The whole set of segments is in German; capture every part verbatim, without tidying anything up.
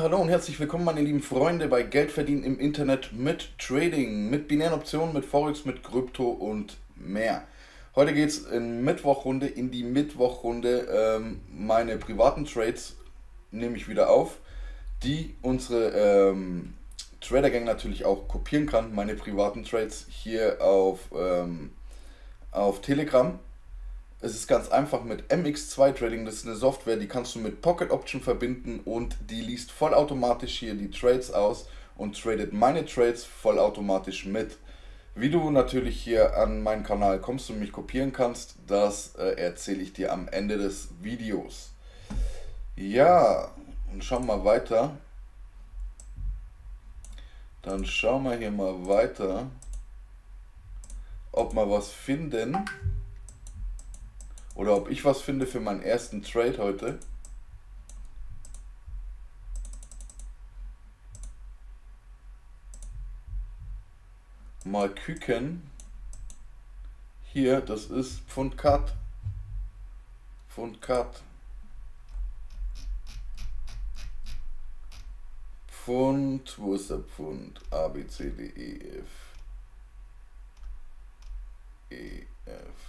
hallo und herzlich willkommen, meine lieben Freunde, bei Geld verdienen im Internet mit Trading, mit binären Optionen, mit Forex, mit Krypto und mehr. Heute geht es in Mittwochrunde, in die Mittwochrunde. Ähm, meine privaten Trades nehme ich wieder auf, die unsere ähm, Trader Gang natürlich auch kopieren kann. Meine privaten Trades hier auf, ähm, auf Telegram. Es ist ganz einfach mit M X zwei Trading, das ist eine Software, die kannst du mit Pocket Option verbinden und die liest vollautomatisch hier die Trades aus und tradet meine Trades vollautomatisch mit. Wie du natürlich hier an meinen Kanal kommst und mich kopieren kannst, das äh, erzähle ich dir am Ende des Videos. Ja, und schauen wir mal weiter. Dann schauen wir hier mal weiter, ob wir was finden. Oder ob ich was finde für meinen ersten Trade heute. Mal küken. Hier, das ist Pfund Cut. Pfund Cut. Pfund, wo ist der Pfund? A, B, C, D, E, F. E, F.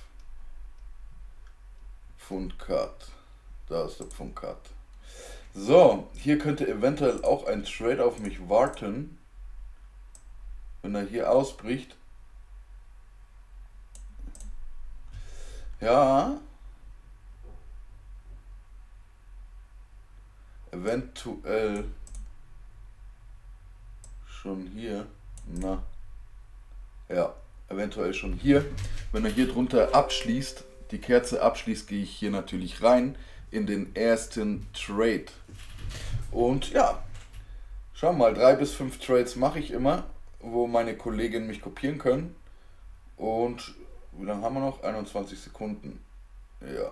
Pfund Cut. Da ist der Pfund Cut. So, hier könnte eventuell auch ein Trade auf mich warten. Wenn er hier ausbricht. Ja. Eventuell schon hier. Na. Ja, eventuell schon hier. Wenn er hier drunter abschließt, die Kerze abschließt, gehe ich hier natürlich rein in den ersten Trade. Und ja, schau mal, drei bis fünf Trades mache ich immer, wo meine Kollegen mich kopieren können. Und wie lange haben wir noch? einundzwanzig Sekunden. Ja.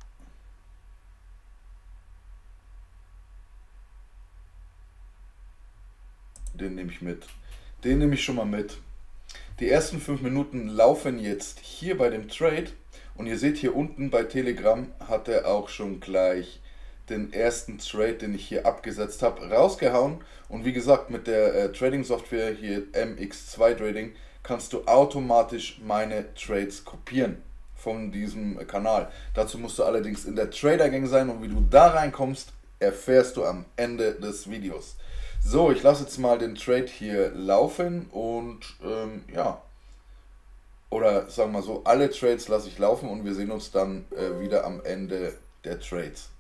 Den nehme ich mit. Den nehme ich schon mal mit. Die ersten fünf Minuten laufen jetzt hier bei dem Trade. Und ihr seht hier unten bei Telegram hat er auch schon gleich den ersten Trade, den ich hier abgesetzt habe, rausgehauen. Und wie gesagt, mit der äh, Trading Software hier M X zwei Trading kannst du automatisch meine Trades kopieren von diesem Kanal. Dazu musst du allerdings in der Trader Gang sein und wie du da reinkommst, erfährst du am Ende des Videos. So, ich lasse jetzt mal den Trade hier laufen und ähm, ja. Oder sagen wir mal so, alle Trades lasse ich laufen und wir sehen uns dann äh, wieder am Ende der Trades.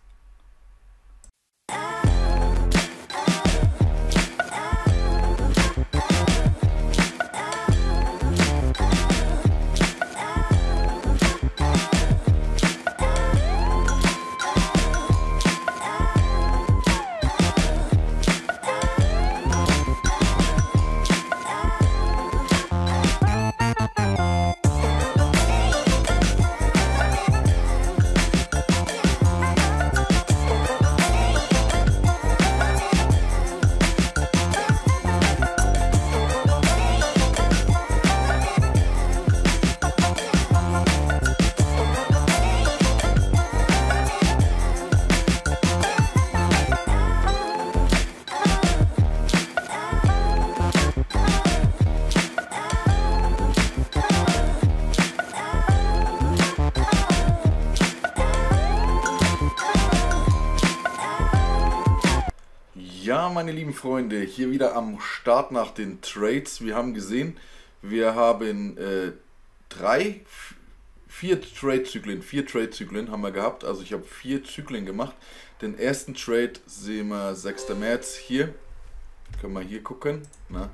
Ja, meine lieben Freunde, hier wieder am Start nach den Trades. Wir haben gesehen, wir haben äh, drei, vier Trade-Zyklen, vier Trade-Zyklen haben wir gehabt. Also ich habe vier Zyklen gemacht. Den ersten Trade sehen wir sechster März hier. Können wir hier gucken. Na?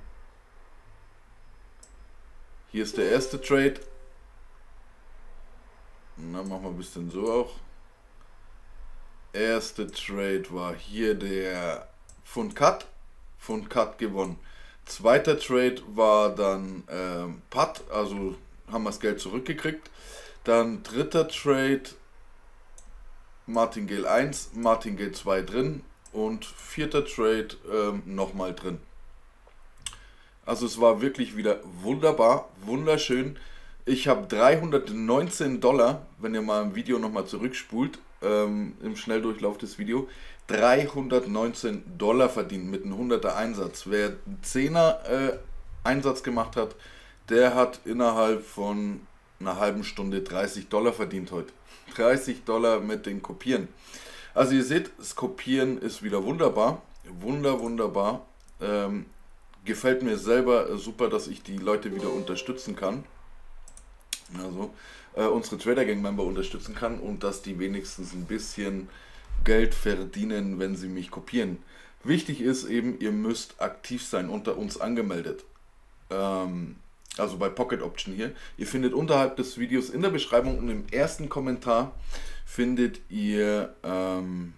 Hier ist der erste Trade. Na, machen wir ein bisschen so auch. Erste Trade war hier der Pfund Cut, Pfund Cut gewonnen. Zweiter Trade war dann ähm, Putt, also haben wir das Geld zurückgekriegt. Dann dritter Trade, Martingale eins, Martingale zwei drin und vierter Trade ähm, nochmal drin. Also es war wirklich wieder wunderbar, wunderschön. Ich habe dreihundertneunzehn Dollar, wenn ihr mal im Video nochmal zurückspult, ähm, im Schnelldurchlauf des Videos, dreihundertneunzehn Dollar verdient mit einem hunderter Einsatz. Wer einen zehner äh, Einsatz gemacht hat, der hat innerhalb von einer halben Stunde dreißig Dollar verdient heute. dreißig Dollar mit den Kopieren. Also ihr seht, das Kopieren ist wieder wunderbar. Wunder, wunderbar. Ähm, gefällt mir selber super, dass ich die Leute wieder unterstützen kann. Also äh, unsere Trader Gang Member unterstützen kann und dass die wenigstens ein bisschen Geld verdienen, wenn sie mich kopieren. Wichtig ist eben, ihr müsst aktiv sein, unter uns angemeldet. Ähm, also bei Pocket Option hier. Ihr findet unterhalb des Videos in der Beschreibung und im ersten Kommentar findet ihr, ähm,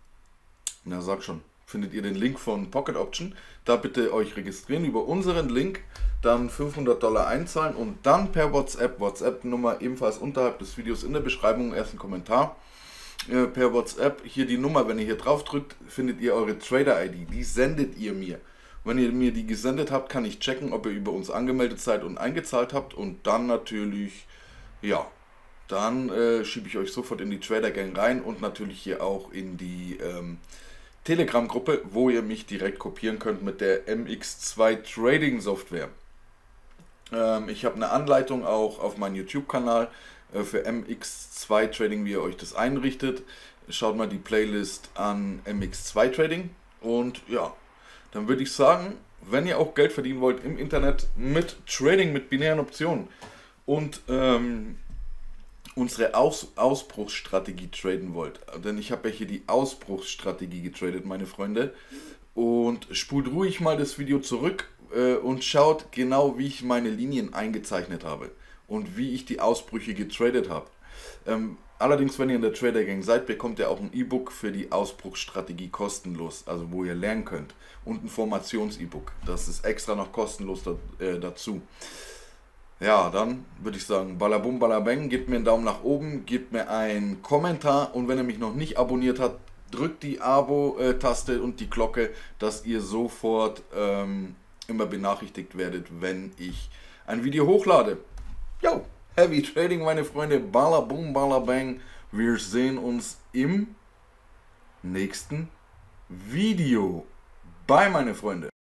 na sag schon, findet ihr den Link von Pocket Option. Da bitte euch registrieren über unseren Link, dann fünfhundert Dollar einzahlen und dann per WhatsApp, WhatsApp-Nummer ebenfalls unterhalb des Videos in der Beschreibung, im ersten Kommentar, äh, per WhatsApp, hier die Nummer, wenn ihr hier drauf drückt, findet ihr eure Trader-I D, die sendet ihr mir. Wenn ihr mir die gesendet habt, kann ich checken, ob ihr über uns angemeldet seid und eingezahlt habt und dann natürlich, ja, dann äh, schiebe ich euch sofort in die Trader Gang rein und natürlich hier auch in die ähm, Telegram-Gruppe, wo ihr mich direkt kopieren könnt mit der M X zwei Trading Software. Ähm, ich habe eine Anleitung auch auf meinem YouTube-Kanal äh, für M X zwei Trading, wie ihr euch das einrichtet. Schaut mal die Playlist an M X zwei Trading und ja, dann würde ich sagen, wenn ihr auch Geld verdienen wollt im Internet mit Trading, mit binären Optionen und ähm, unsere Aus Ausbruchsstrategie traden wollt, denn ich habe ja hier die Ausbruchsstrategie getradet, meine Freunde, und spult ruhig mal das Video zurück äh, und schaut genau, wie ich meine Linien eingezeichnet habe und wie ich die Ausbrüche getradet habe. Ähm, allerdings, wenn ihr in der Trader Gang seid, bekommt ihr auch ein E-Book für die Ausbruchsstrategie kostenlos, also wo ihr lernen könnt, und ein Formations-E-Book, das ist extra noch kostenlos da, äh, dazu. Ja, dann würde ich sagen, balabum, balabang, gebt mir einen Daumen nach oben, gebt mir einen Kommentar und wenn ihr mich noch nicht abonniert habt, drückt die Abo-Taste und die Glocke, dass ihr sofort ähm, immer benachrichtigt werdet, wenn ich ein Video hochlade. Jo, Heavy Trading, meine Freunde, balabum, balabang, wir sehen uns im nächsten Video. Bye, meine Freunde.